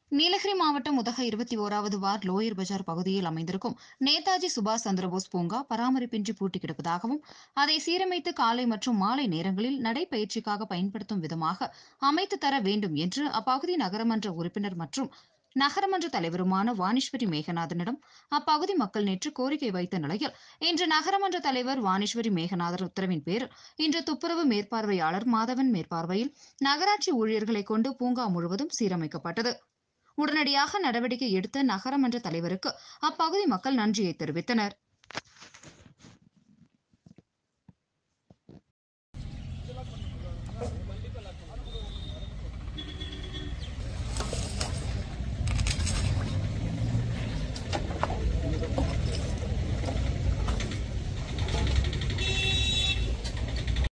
நீலகிரி மாவட்டம் உதகை 21வது ward lower Bazaar பகுதியில் அமைந்திருக்கும் நேதாஜி சுபாஷ் சந்திரபோஸ் பூங்கா பராமரிப்பின்றி பூட்டி கிடப்பதாகவும் அதை சீரமைத்து காலை மற்றும் மாலை நேரங்களில் நடைபயிற்சிக்காக பயன்படுத்தும் விதமாக அமைத்து தர வேண்டும் என்று அப்பகுதி நகரமன்ற உறுப்பினர் மற்றும் நகரமன்ற தலைவருமான வாணீஸ்வரி மேகநாதனிடம் அப்பகுதி மக்கள் நேற்று கோரிக்கை வைத்த நிலையில் இன்று நகரமன்ற தலைவர் வாணீஸ்வரி மேகநாதன் உத்தரவின் பேரில் இன்று துப்புரவு மேற்பார்வையாளர் மாதவன் மேற்பார்வையில் நகராட்சி ஊழியர்களை கொண்டு பூங்கா முழுவதும் சீரமைக்கப்பட்டது. உடனடியாக நடவடிக்கை எடுத்த நகரமன்ற தலைவருக்கு அப்பகுதி மக்கள் நன்றியை தெரிவித்தனர்.